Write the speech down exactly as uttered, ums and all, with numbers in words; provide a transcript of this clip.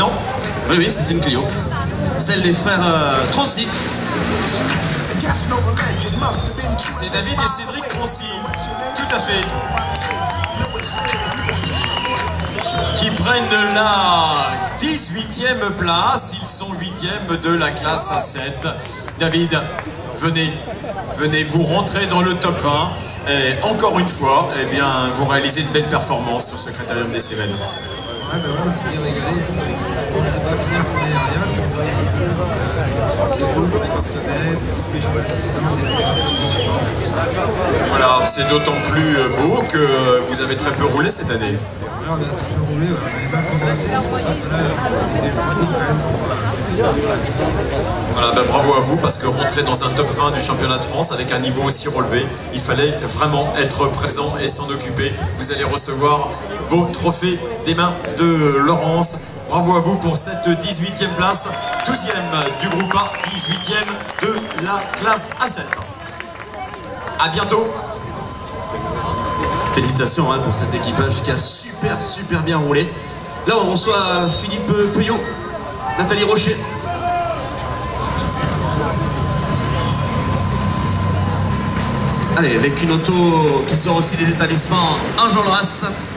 non? Oui, oui, c'est une Clio. Celle des frères euh, Troncy. C'est David et Cédric Troncy, tout à fait, qui prennent la dix-huitième place. Ils sont huitièmes de la classe A sept. David, venez, venez, vous rentrez dans le top vingt. Et encore une fois, eh bien, vous réalisez de belles performances sur ce critérium des Cévennes. Ouais, ben ouais, on s'est bien régalé. On ne sait pas finir pour les rien. Euh, c'est cool pour les partenaires, pour tous les gens de l'assistance et tous les gens qui nous supportent et tout ça. Voilà, c'est d'autant plus beau que vous avez très peu roulé cette année. Ouais, on a très peu roulé, ouais. On avait mal commencé, c'est pour ça que là, on était beaucoup quand même pour euh, se faire ça. Voilà, ben bravo à vous, parce que rentrer dans un top vingt du championnat de France avec un niveau aussi relevé, il fallait vraiment être présent et s'en occuper. Vous allez recevoir vos trophées des mains de Laurence. Bravo à vous pour cette dix-huitième place, douzième du groupe A, dix-huitième de la classe A sept. À bientôt. Félicitations hein, pour cet équipage qui a super super bien roulé. Là on reçoit Philippe Peuillot, Nathalie Rocher. Allez, avec une auto qui sort aussi des établissements Enjolras.